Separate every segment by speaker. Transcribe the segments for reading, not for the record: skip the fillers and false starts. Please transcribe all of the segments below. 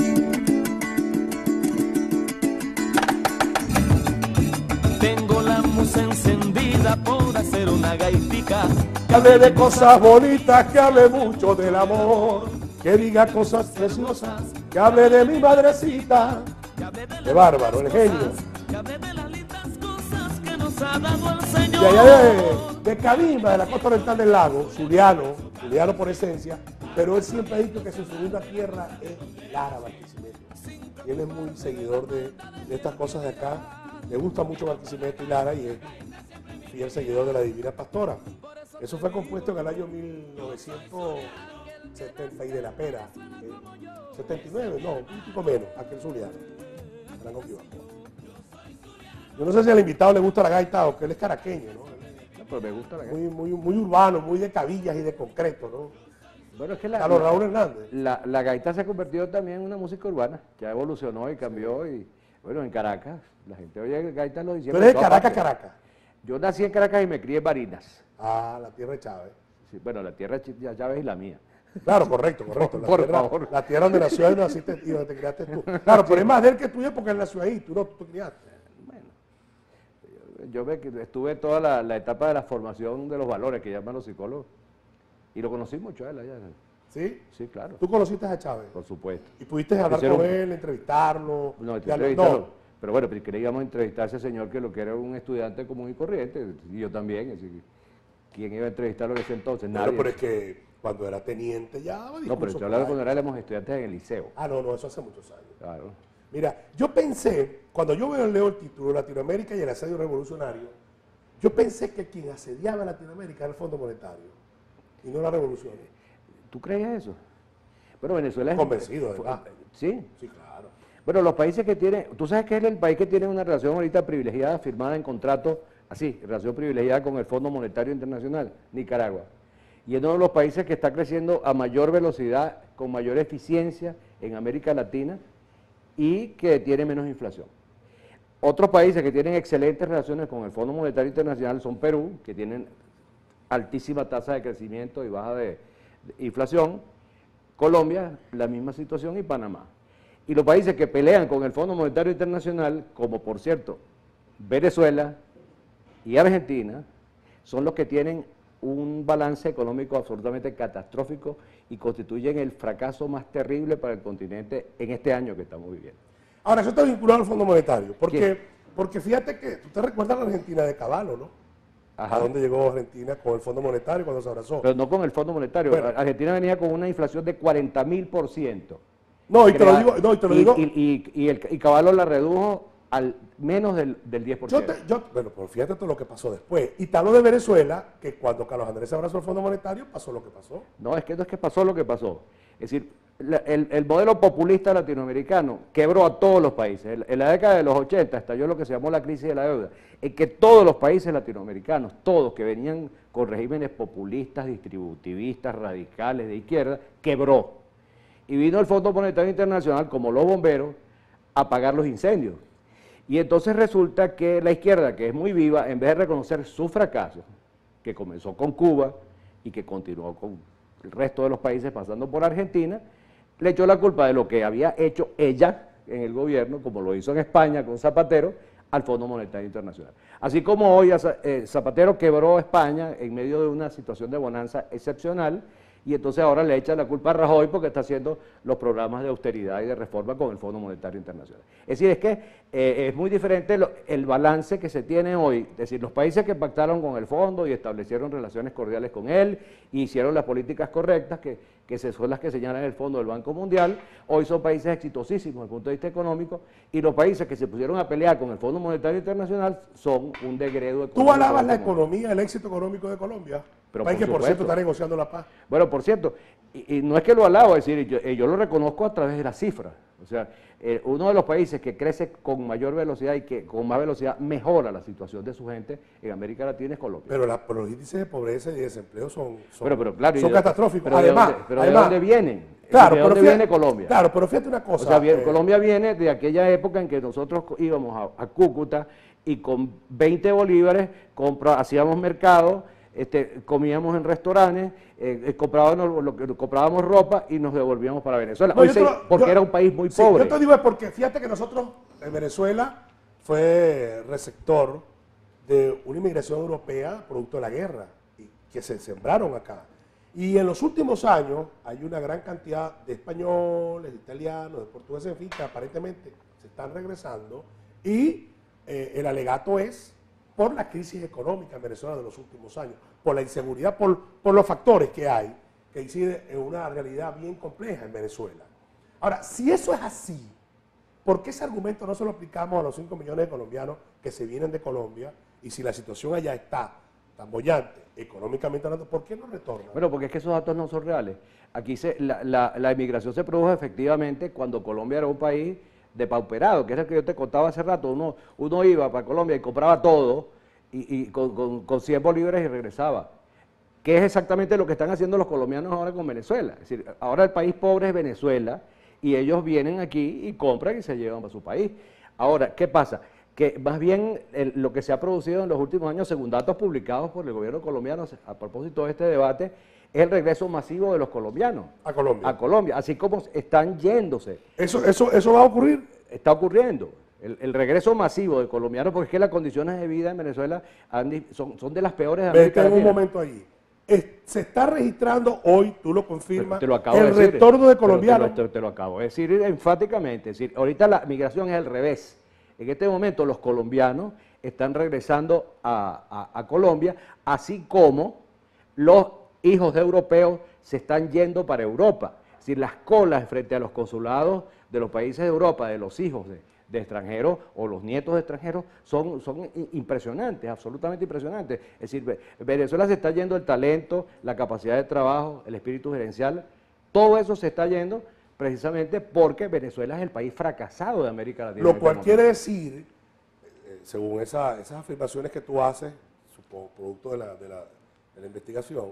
Speaker 1: Tengo la musa encendida por hacer una gaitica.
Speaker 2: Que hable de cosas bonitas, que hable mucho del amor, que diga cosas preciosas, que hable de mi madrecita. Qué bárbaro, el genio.
Speaker 1: Que hable de las lindas cosas que nos ha dado el
Speaker 2: De
Speaker 1: Señor.
Speaker 2: allá de Cabimba, de la costa oriental del lago, zuliano por esencia, pero él siempre ha dicho que su segunda tierra es Lara, Barquisimeto. Y él es muy seguidor de estas cosas de acá, le gusta mucho Barquisimeto y Lara y es fiel seguidor de la Divina Pastora. Eso fue compuesto en el año 1970 y de la pera, 79, no, un poco menos, aquel zuliano. Yo no sé si al invitado le gusta la gaita o que él es caraqueño, ¿no?
Speaker 3: No, pero me gusta la gaita.
Speaker 2: Muy urbano, muy de cabillas y de concreto, ¿no?
Speaker 3: Bueno, es que
Speaker 2: Carlos Raúl Hernández.
Speaker 3: La gaita se ha convertido también en una música urbana, ya evolucionó y cambió y, bueno, en Caracas, la gente oye gaita en los diciembre.
Speaker 2: ¿Tú eres de Caracas, Caracas?
Speaker 3: Yo nací en Caracas y me crié en Barinas.
Speaker 2: Ah, la tierra de Chávez.
Speaker 3: Sí, bueno, la tierra de Chávez y la mía.
Speaker 2: Claro, correcto.
Speaker 3: Por favor.
Speaker 2: La tierra donde nació él naciste y donde te criaste tú. Claro, pero es más de él que tuyo porque él nació ahí, tú no, tú te criaste.
Speaker 3: Bueno, yo estuve toda la etapa de la formación de los valores que llaman los psicólogos y lo conocí mucho a él allá.
Speaker 2: ¿Sí?
Speaker 3: Sí, claro.
Speaker 2: ¿Tú conociste a Chávez?
Speaker 3: Por supuesto.
Speaker 2: ¿Y pudiste hablar con él, entrevistarlo?
Speaker 3: No,
Speaker 2: No.
Speaker 3: Pero bueno, queríamos entrevistar a ese señor que lo que era un estudiante común y corriente, y yo también. Así, ¿quién iba a entrevistarlo en ese entonces? Nadie.
Speaker 2: Bueno, pero es que cuando era teniente ya...
Speaker 3: No, pero estoy hablando cuando éramos estudiantes en el liceo.
Speaker 2: Ah, no, eso hace muchos años.
Speaker 3: Claro.
Speaker 2: Mira, yo pensé, cuando yo leo el título Latinoamérica y el asedio revolucionario, yo pensé que quien asediaba a Latinoamérica era el Fondo Monetario y no la revolución.
Speaker 3: ¿Tú creías eso? Bueno, Venezuela es...
Speaker 2: Convencido, ¿verdad?
Speaker 3: ¿Sí?
Speaker 2: Sí, claro.
Speaker 3: Bueno, los países que tienen... ¿Tú sabes que es el país que tiene una relación ahorita privilegiada, firmada en contrato, así, relación privilegiada con el Fondo Monetario Internacional? Nicaragua. Y es uno de los países que está creciendo a mayor velocidad, con mayor eficiencia en América Latina y que tiene menos inflación. Otros países que tienen excelentes relaciones con el Fondo Monetario Internacional son Perú, que tienen altísima tasa de crecimiento y baja de inflación, Colombia, la misma situación, y Panamá. Y los países que pelean con el Fondo Monetario Internacional, como por cierto Venezuela y Argentina, son los que tienen un balance económico absolutamente catastrófico y constituyen el fracaso más terrible para el continente en este año que estamos viviendo.
Speaker 2: Ahora, eso está vinculado al Fondo Monetario, porque fíjate que, tú te recuerdas la Argentina de Caballo, ¿no?
Speaker 3: Ajá.
Speaker 2: ¿A dónde llegó Argentina con el Fondo Monetario cuando se abrazó?
Speaker 3: Pero no con el Fondo Monetario.
Speaker 2: Bueno.
Speaker 3: Argentina venía con una inflación de 40.000%.
Speaker 2: No, y te lo digo, no, y te lo digo.
Speaker 3: Y Caballo la redujo al menos del 10%.
Speaker 2: Bueno, pues fíjate todo lo que pasó después. Y te hablo de Venezuela, que cuando Carlos Andrés se abrazó el Fondo Monetario, pasó lo que pasó.
Speaker 3: No, es que pasó lo que pasó. Es decir, el modelo populista latinoamericano quebró a todos los países. En la década de los 80 estalló lo que se llamó la crisis de la deuda, en que todos los países latinoamericanos, todos que venían con regímenes populistas, distributivistas, radicales, de izquierda, quebró. Y vino el Fondo Monetario Internacional, como los bomberos, a apagar los incendios. Y entonces resulta que la izquierda, que es muy viva, en vez de reconocer su fracaso, que comenzó con Cuba y que continuó con el resto de los países pasando por Argentina, le echó la culpa de lo que había hecho ella en el gobierno, como lo hizo en España con Zapatero, al Fondo Monetario Internacional. Así como hoy Zapatero quebró España en medio de una situación de bonanza excepcional, y entonces ahora le echa la culpa a Rajoy porque está haciendo los programas de austeridad y de reforma con el Fondo Monetario Internacional. Es decir, es que es muy diferente el balance que se tiene hoy. Es decir, los países que pactaron con el fondo y establecieron relaciones cordiales con él y hicieron las políticas correctas, que son las que señalan el Fondo del Banco Mundial, hoy son países exitosísimos desde el punto de vista económico, y los países que se pusieron a pelear con el Fondo Monetario Internacional son un degredo económico.
Speaker 2: ¿Tú alabas la economía, el éxito económico de Colombia?
Speaker 3: Pero
Speaker 2: país que por cierto está negociando la paz.
Speaker 3: Bueno, por cierto, y no es que lo alabo, es decir, yo lo reconozco a través de las cifras. O sea, uno de los países que crece con mayor velocidad y que con más velocidad mejora la situación de su gente en América Latina es Colombia.
Speaker 2: Pero los índices de pobreza y de desempleo son
Speaker 3: claro,
Speaker 2: son catastróficos.
Speaker 3: Pero
Speaker 2: además,
Speaker 3: ¿de dónde vienen?
Speaker 2: Claro,
Speaker 3: ¿De dónde viene Colombia?
Speaker 2: Claro, pero fíjate una cosa.
Speaker 3: O sea, Colombia viene de aquella época en que nosotros íbamos a Cúcuta y con 20 bolívares hacíamos mercado comíamos en restaurantes, comprábamos ropa y nos devolvíamos para Venezuela.
Speaker 2: No,
Speaker 3: porque era un país muy
Speaker 2: sí,
Speaker 3: pobre.
Speaker 2: Yo te digo es porque fíjate que nosotros en Venezuela fue receptor de una inmigración europea producto de la guerra y que se sembraron acá. Y en los últimos años hay una gran cantidad de españoles, de italianos, de portugueses, en fin, que aparentemente se están regresando y el alegato es por la crisis económica en Venezuela de los últimos años, por la inseguridad, por los factores que hay, que inciden en una realidad bien compleja en Venezuela. Ahora, si eso es así, ¿por qué ese argumento no se lo aplicamos a los 5 millones de colombianos que se vienen de Colombia? Y si la situación allá está tan bollante, económicamente hablando, ¿por qué no retornan?
Speaker 3: Bueno, porque es que esos datos no son reales. Aquí la inmigración se produjo efectivamente cuando Colombia era un país depauperado, que es el que yo te contaba hace rato. Uno iba para Colombia y compraba todo y con 100 bolívares y regresaba. ¿Qué es exactamente lo que están haciendo los colombianos ahora con Venezuela? Es decir, ahora el país pobre es Venezuela y ellos vienen aquí y compran y se llevan para su país. Ahora, ¿qué pasa? Que más bien lo que se ha producido en los últimos años, según datos publicados por el gobierno colombiano a propósito de este debate, es el regreso masivo de los colombianos.
Speaker 2: A Colombia.
Speaker 3: A Colombia, así como están yéndose.
Speaker 2: ¿Eso va a ocurrir?
Speaker 3: Está ocurriendo. El regreso masivo de colombianos, porque es que las condiciones de vida en Venezuela son de las peores de América
Speaker 2: Latina.
Speaker 3: Latina.
Speaker 2: Un momento ahí. Se está registrando hoy, tú lo confirmas,
Speaker 3: te lo acabo
Speaker 2: el
Speaker 3: de decir,
Speaker 2: retorno de colombianos.
Speaker 3: Te lo acabo de decir enfáticamente. Es decir, ahorita la migración es al revés. En este momento los colombianos están regresando a Colombia, así como los hijos de europeos se están yendo para Europa. Es decir, las colas frente a los consulados de los países de Europa, de los hijos de extranjeros o los nietos de extranjeros, son impresionantes, absolutamente impresionantes. Es decir, Venezuela se está yendo el talento, la capacidad de trabajo, el espíritu gerencial, todo eso se está yendo precisamente porque Venezuela es el país fracasado de América Latina.
Speaker 2: Lo cual quiere decir, según esas afirmaciones que tú haces, supongo, producto de la investigación,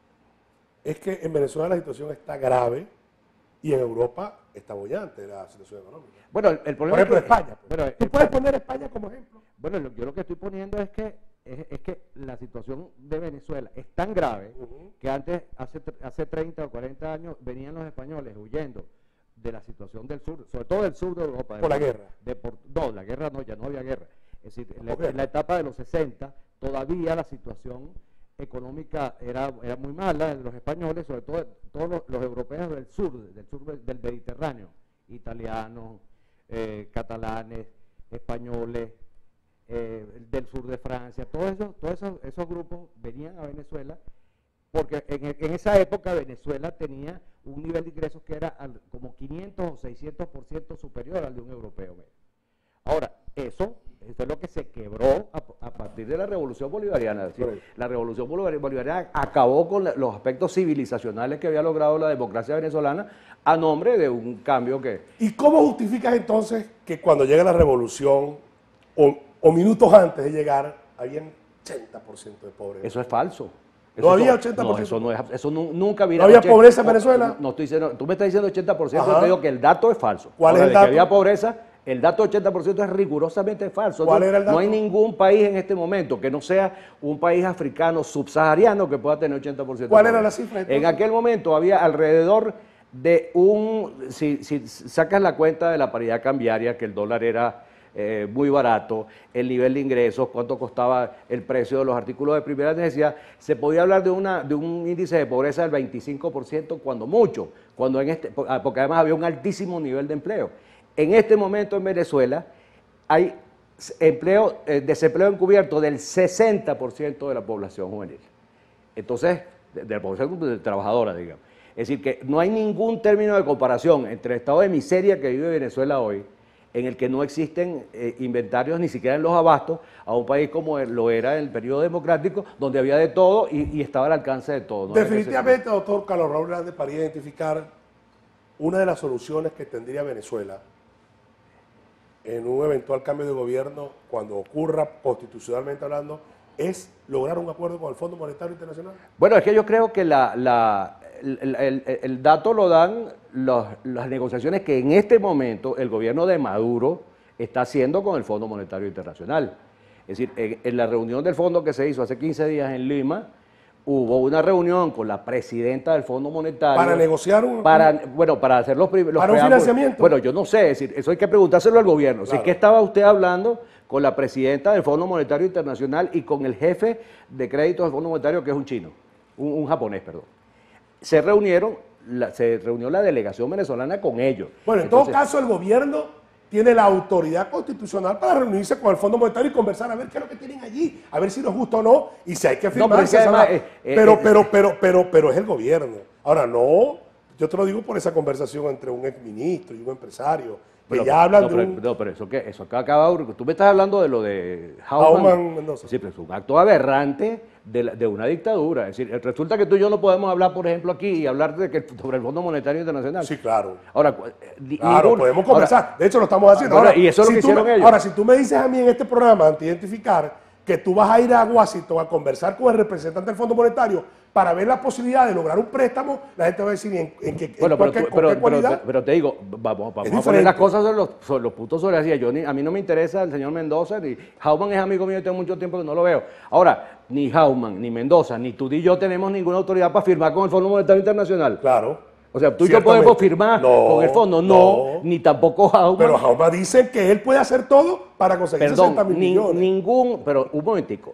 Speaker 2: es que en Venezuela la situación está grave y en Europa está bollante la situación económica.
Speaker 3: Bueno, el problema
Speaker 2: por ejemplo,
Speaker 3: es que,
Speaker 2: España.
Speaker 3: Bueno,
Speaker 2: ¿Tú puedes poner España como ejemplo?
Speaker 3: Bueno, yo lo que estoy poniendo es que la situación de Venezuela es tan grave que antes, hace 30 o 40 años, venían los españoles huyendo de la situación del sur, sobre todo del sur de Europa.
Speaker 2: ¿Por la guerra?
Speaker 3: No, la guerra no, ya no había guerra. Es decir, en la etapa de los 60 todavía la situación económica era muy mala en los españoles, sobre todo todos los europeos del sur del Mediterráneo, italianos, catalanes, españoles, del sur de Francia, todos esos grupos venían a Venezuela porque en esa época Venezuela tenía un nivel de ingresos que era como 500 o 600% superior al de un europeo medio. Ahora, eso es lo que se quebró a partir de la Revolución Bolivariana. Es decir, la Revolución Bolivariana acabó con los aspectos civilizacionales que había logrado la democracia venezolana a nombre de un cambio que...
Speaker 2: ¿Y cómo justificas entonces que cuando llega la revolución o minutos antes de llegar había 80% de pobreza?
Speaker 3: Eso es falso.
Speaker 2: ¿No había 80%?
Speaker 3: No, eso nunca había.
Speaker 2: ¿No había pobreza en Venezuela?
Speaker 3: No estoy diciendo, tú me estás diciendo 80%,
Speaker 2: Ajá.
Speaker 3: yo te digo que el dato es falso.
Speaker 2: ¿Cuál es el dato?
Speaker 3: Que había pobreza, el dato 80% es rigurosamente falso.
Speaker 2: ¿Cuál era el dato?
Speaker 3: No hay ningún país en este momento que no sea un país africano subsahariano que pueda tener 80%.
Speaker 2: ¿Cuál era la cifra entonces?
Speaker 3: En aquel momento había alrededor de si sacas la cuenta de la paridad cambiaria, que el dólar era muy barato, el nivel de ingresos, cuánto costaba el precio de los artículos de primera necesidad, se podía hablar de un índice de pobreza del 25% cuando mucho, porque además había un altísimo nivel de empleo. En este momento en Venezuela hay desempleo encubierto del 60% de la población juvenil. Entonces, de la población trabajadora, digamos. Es decir, que no hay ningún término de comparación entre el estado de miseria que vive Venezuela hoy, en el que no existen inventarios ni siquiera en los abastos, a un país como lo era en el periodo democrático, donde había de todo y estaba al alcance de todo. ¿No?
Speaker 2: Definitivamente, doctor Carlos Raúl Hernández, para identificar una de las soluciones que tendría Venezuela en un eventual cambio de gobierno, cuando ocurra constitucionalmente hablando, es lograr un acuerdo con el Fondo Monetario Internacional.
Speaker 3: Bueno, es que yo creo que el dato lo dan las negociaciones que en este momento el gobierno de Maduro está haciendo con el Fondo Monetario Internacional. Es decir, en la reunión del fondo que se hizo hace 15 días en Lima, hubo una reunión con la presidenta del Fondo Monetario.
Speaker 2: Para negociar
Speaker 3: para hacer los
Speaker 2: para un
Speaker 3: preámbulos.
Speaker 2: financiamiento.
Speaker 3: Bueno, yo no sé, es decir, eso hay que preguntárselo al gobierno.
Speaker 2: Claro.
Speaker 3: Si ¿qué estaba usted hablando con la presidenta del Fondo Monetario Internacional y con el jefe de crédito del Fondo Monetario, que es un chino, un japonés, perdón? Se reunió la delegación venezolana con ellos.
Speaker 2: Bueno, en todo caso, el gobierno tiene la autoridad constitucional para reunirse con el Fondo Monetario y conversar a ver qué es lo que tienen allí, a ver si nos gusta o no, y si hay que firmar.
Speaker 3: pero es que además,
Speaker 2: pero es el gobierno. Ahora, no, yo te lo digo por esa conversación entre un exministro y un empresario, que ya hablan de un...
Speaker 3: No, pero eso que acaba... Tú me estás hablando de lo de
Speaker 2: Hauman Mendoza.
Speaker 3: Sí, pero es un acto aberrante de una dictadura. Es decir, resulta que tú y yo no podemos hablar, por ejemplo, aquí y hablar sobre el Fondo Monetario Internacional.
Speaker 2: Sí, claro.
Speaker 3: Ahora,
Speaker 2: claro, podemos conversar. De hecho, lo estamos haciendo.
Speaker 3: Ahora, y eso es lo que hicieron ellos.
Speaker 2: Ahora, si tú me dices a mí en este programa, anti-identificar, que tú vas a ir a Washington a conversar con el representante del Fondo Monetario para ver la posibilidad de lograr un préstamo, la gente va a decir en qué cualidad.
Speaker 3: Pero te digo, vamos a
Speaker 2: diferente.
Speaker 3: poner las cosas sobre los puntos sobre así. A mí no me interesa el señor Mendoza, ni Hauman es amigo mío, tengo mucho tiempo que no lo veo. Ahora, ni Hauman, ni Mendoza, ni tú ni yo tenemos ninguna autoridad para firmar con el Fondo Monetario Internacional.
Speaker 2: Claro.
Speaker 3: O sea, tú y yo podemos firmar con el fondo, no, ni tampoco Hauman.
Speaker 2: Pero Hauman dice que él puede hacer todo para conseguir 60 mil millones.
Speaker 3: Pero un momentico,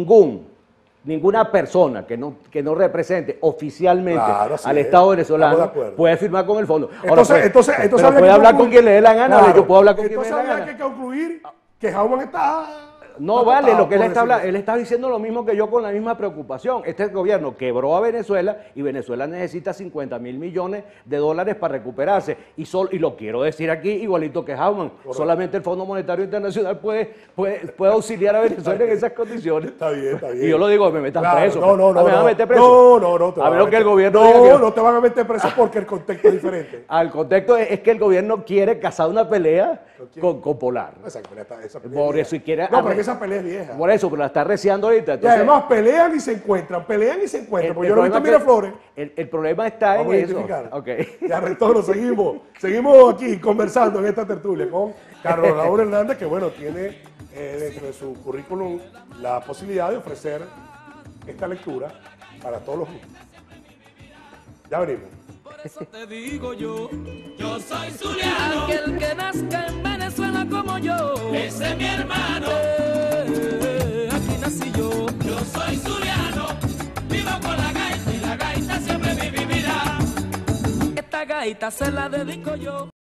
Speaker 3: ninguna persona que no represente oficialmente al Estado venezolano puede firmar con el fondo.
Speaker 2: Entonces
Speaker 3: puede hablar con quien le dé la gana,
Speaker 2: claro.
Speaker 3: Yo puedo hablar con quien me dé la
Speaker 2: Entonces
Speaker 3: gana.
Speaker 2: habría que concluir que Hauman está...
Speaker 3: No vale, lo que él está diciendo lo mismo que yo con la misma preocupación. Este gobierno quebró a Venezuela y Venezuela necesita 50 mil millones de dólares para recuperarse. Y lo quiero decir aquí igualito que Hauman. Correcto. Solamente el Fondo Monetario Internacional puede auxiliar a Venezuela en esas condiciones.
Speaker 2: Está bien.
Speaker 3: Y yo lo digo, me metan preso.
Speaker 2: No.
Speaker 3: ¿Me van a meter preso?
Speaker 2: No.
Speaker 3: A menos que el gobierno
Speaker 2: no te van a meter preso porque el contexto es diferente.
Speaker 3: El contexto es que el gobierno quiere cazar una pelea con Polar.
Speaker 2: Esa pelea
Speaker 3: por eso y quiere...
Speaker 2: No, pero esa pelea es vieja.
Speaker 3: Por eso, pero la está reciando ahorita.
Speaker 2: Entonces, y además pelean y se encuentran. Porque yo no he visto Miraflores.
Speaker 3: El problema está en eso.
Speaker 2: Okay. Ya retorno, seguimos aquí conversando en esta tertulia con Carlos Raúl Hernández, que bueno, tiene dentro de su currículum la posibilidad de ofrecer esta lectura para todos los gustos. Ya venimos.
Speaker 1: Eso te digo yo soy zuliano. Aquel que nazca en Venezuela como yo, ese es mi hermano. Aquí nací yo soy zuliano. Vivo con la gaita y la gaita siempre me vivirá. Esta gaita se la dedico yo.